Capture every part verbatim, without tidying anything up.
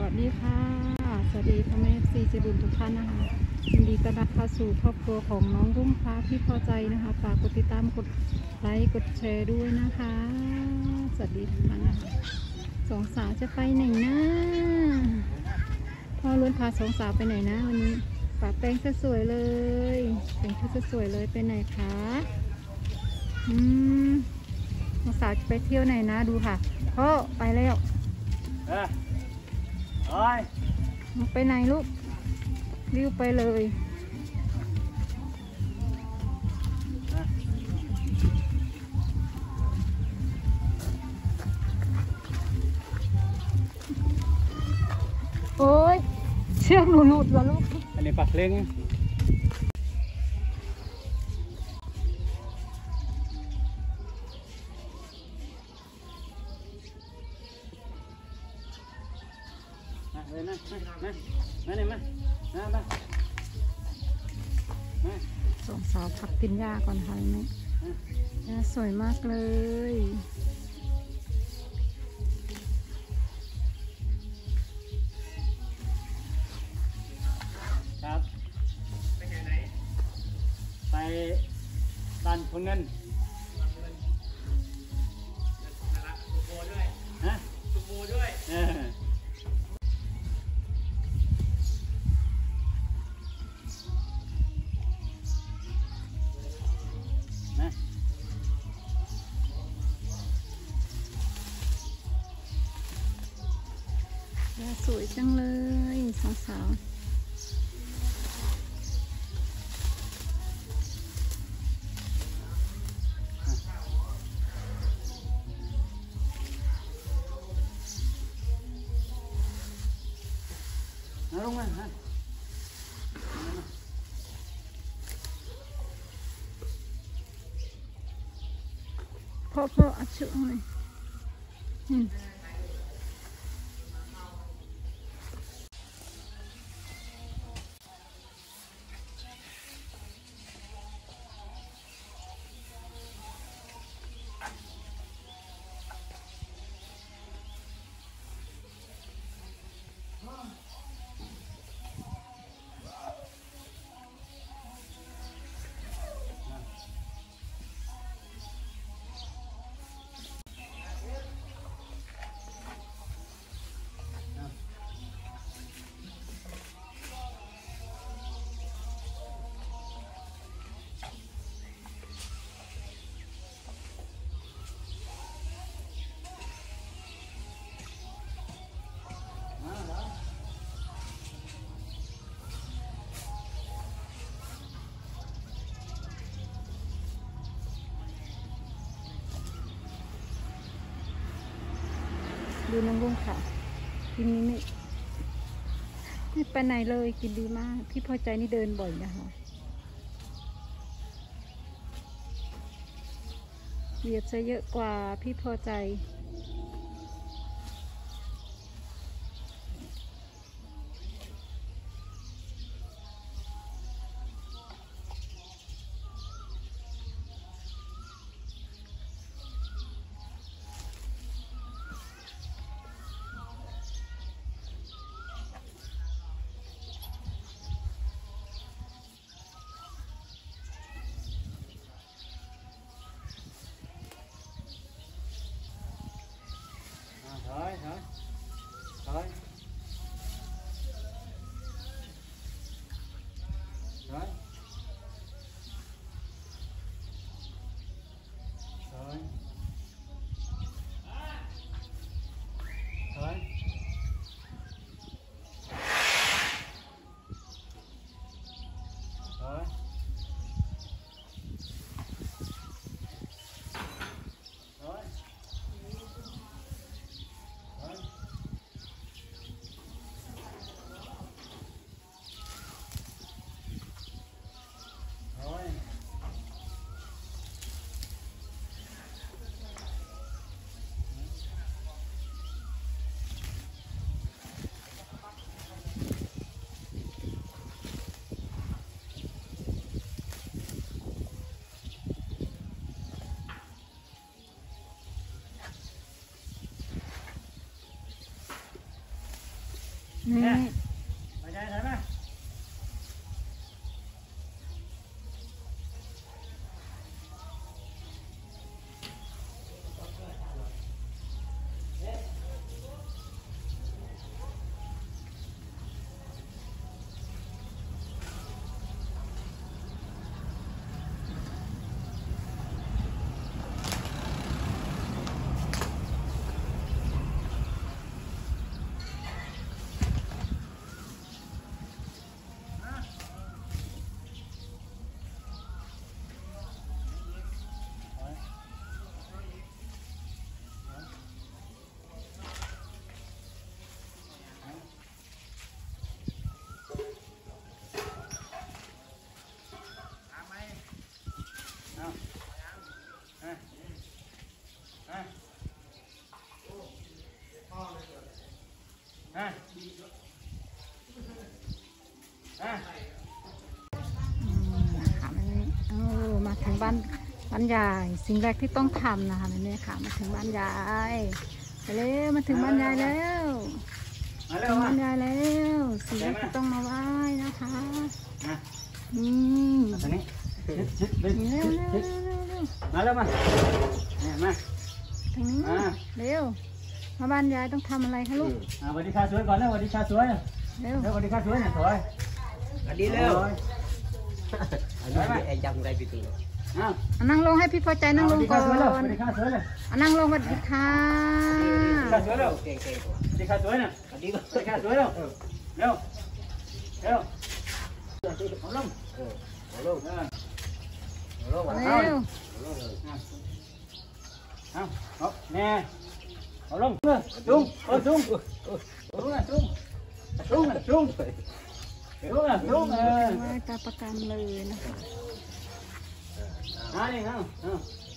วัสดีค่ะสวัสดีพ่อแม่ซีเจบุญทุกท่านนะคะยินดีต้อนรับเข้าสู่ครอบครัวของน้องรุ่งฟ้าพี่พอใจนะคะฝากกดติดตามกดไลค์กดแชร์ด้วยนะคะสวัสดีทุกท่านนะคะสองสาวจะไปไหนนะพ่อล้วนพาสองสาวไปไหนนะวันนี้ปะแป้งสวยเลยแต่งชุดสวยเลยไปไหนคะอืมสองสาวจะไปเที่ยวไหนนะดูค่ะพ่อไปแล้วเออไปไหนลูกรีบไปเลยโอ้ยเชือกหนูหลุดแล้วลูกอันนี้ปักเล้งเลยนะมามาเนี่ยมามามามาสองสาวพักกินหญ้าก่อนค่ะแม่หญ้าสวยมากเลยครับไปไหนไปบ้านพงเงินสุโขด้วยฮะสุโขด้วยเออสวยจังเลยสาวสาวมาลงมาฮะพ่อพ่ออัดชุดหน่อยอืมดูน้องลุงค่ะกินนี้ไม่ไม่ไปไหนเลยกินดีมากพี่พอใจนี่เดินบ่อยนะคะเหยียดจะเยอะกว่าพี่พอใจนี่มาใจใช่ไหมนะคะมันเออมาถึงบ้านบ้านยายสิ่งแรกที่ต้องทำนะคะแม่ค่ะมาถึงบ้านยายไปเลยมาถึงบ้านยายแล้วมาเร็ถึวงมาบ้านยายแล้วสิ่งแรกที่ต้องมาไหว้นะคะนี่ตรงนี้ชิดชิดเร็วเร็วเร็วเร็วเร็วมาแล้วมามาทางนี้เร็วมาบ้านยายต้องทำอะไรคะลูกสวัสดีค่ะสวยก่อนนะสวัสดีค่ะสวยเร็วสวัสดีค่ะสวยเนี่ยสวยอันนี้เร็วอันนี้ไอ้จำได้พี่ตูอ้าวนั่งลงให้พี่พอใจนั่งลงก่อนสวัสดีค่ะสวยเลยนั่งลงสวัสดีค่ะสวัสดีค่ะสวยเร็วเก่งเก่งสวัสดีค่ะสวยเนี่ยอันนี้ก็สวัสดีค่ะสวยเร็วเร็วเร็วเอาลงเอาลงเออเอาลงเร็วเอาเอาแน่เอาลงเออจุ้งเออจุ้งจุ้งนะจุ้งจุ้งนะจุ้งจุ้งนะจุ้งเออไหว้ตาประกันเลยนะคะอ่านี่เอาเอา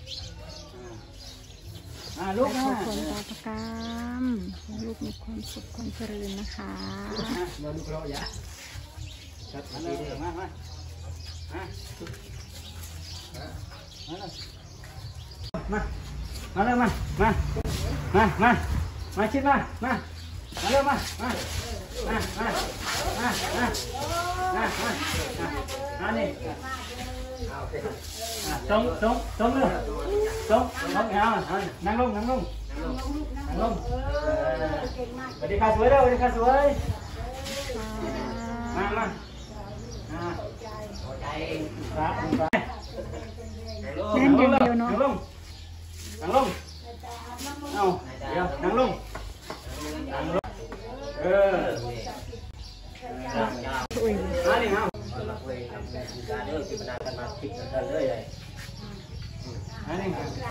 อ่าลูกขนะอผลตาประกันลูกมีความสุขความเจริญนะคะมาดูเราอย่าชัดมาดีเลยมามามามามาเลยมามามามามาชิดมามามาเร็วมามามามามามามามามานี่ตรงตรงตรงเลยตรงตรงเอานั่งลงนั่งลงนั่งลงสวัสดีค่ะสวยเร็วสวัสดีค่ะสวยมามาอ่าพอใจครับแน่นอย่างเดียวเนาะนั่งลงนั่งลงเอาเดี๋ยวนั่งลงนั่งลงเอออุ้ยมาดิเอามาคุยทำการเลิกพิจารณากันมาคิดกันเลยเลยมาดิ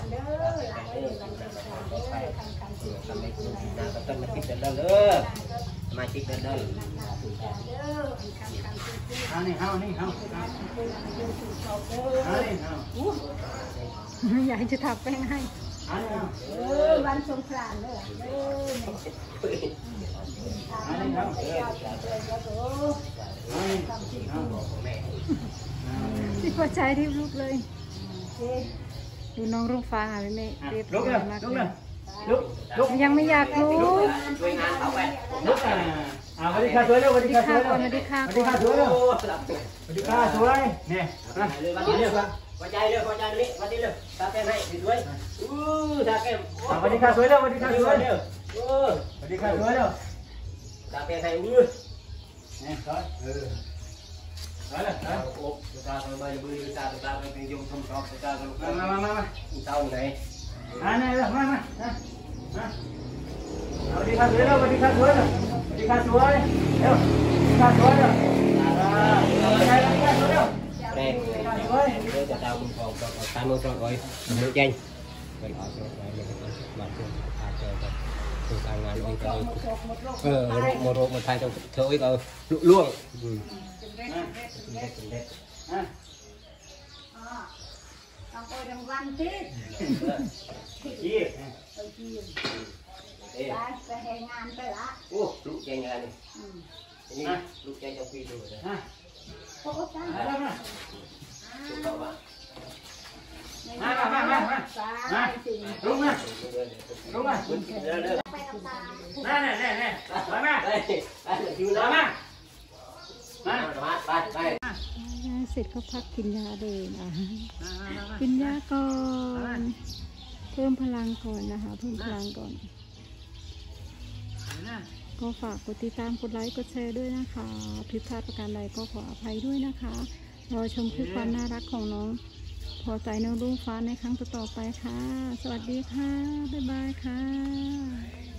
ทำให้คุณพิจารณากันมาคิดกันเลยมาคิดกันเลยเอานี่เอานี่เอาเอานี่เอาอยากจะทับแป้งให้เอานี่เอาเออวันสงกรานต์เด้อเด้อเอานี่เอาเจ้าเจ้าเจ้าเจ้าโตเอานี่เอาพี่พอใจที่ลูกเลยดูน้องรุ่งฟ้าค่ะแม่เรียบลุร้กอเลยมากลุกเลเลย ยลุกลุกยังไม่อยากลุกช่วยงานเขาไปลุกอ่ะอ่าสวัสดีค่ะสวยเร็วสวัสดีค่ะสวยเร็วสวัสดีค่ะสวัสดีค่ะสวยเร็วโอ้หลับสวัสดีค่ะสวยเนี่ยมาเลยวันนี้เลยพอใจเลยพอใจเลยวันนี้เลยตาแก้มให้ด้วยอู้ตาแก้มสวัสดีค่ะสวยเร็วสวัสดีค่ะสวยเร็วโอ้สวัสดีค่ะสวยเร็วตาแก้มให้อู้เนี่ยสวยเออสวยเลยสวยโอ้ตาทำไมบุรีตาตาเป็นยงทำชอบตาลูกมามามามาเศร้าไหนอ่าเนี่ยเลยมามามามาสวัสดีค่ะสวยเร็วสวัสดีค่ะสวยเร็วสวัสดีค่ะสวยเร็วสวัสดีค่ะสวยเร็วอ่าสวัสดีค่ะสวยเร็วแรงเลยจะดาวคุณบอกบอกตามมือตรงอ้อยมือเจนเป็นออกรถไปเลยมาเพื่อพาเจอกับคือการงานอ้อยก็เออโมโรมาไทยต้องเธออ้อยก็ล่วงอืมเด็กเด็กอ่าอ๋อต้องไปรางวัลที่ยี่ไปที่เอ๊ะไปไปแห่งานไปละโอ้ลูกเจนงานนี่อืมนี่ลูกเจนจะคุยดูเลยอ่าโอ้ตามามาถูกต้องปะมามามามามาสายสิ่งลุกมาลุกมาเดินเดินไปกับตาแน่แน่แน่แน่มามาไปอยู่มานะมามาไปไปเสร็จก็พักกินยาเลยนะมามากินยาก่อนเพิ่มพลังก่อนนะคะ เพิ่มพลังก่อนมาก็ฝากกดติดตามกดไลค์กดแชร์ด้วยนะคะผิดพลาดประการใดก็ขออภัยด้วยนะคะรอชมคลิปความน่ารักของน้องพอใจน้องรุ่งฟ้าในครั้งต่อๆไปค่ะ สวัสดีค่ะ บ๊ายบายค่ะ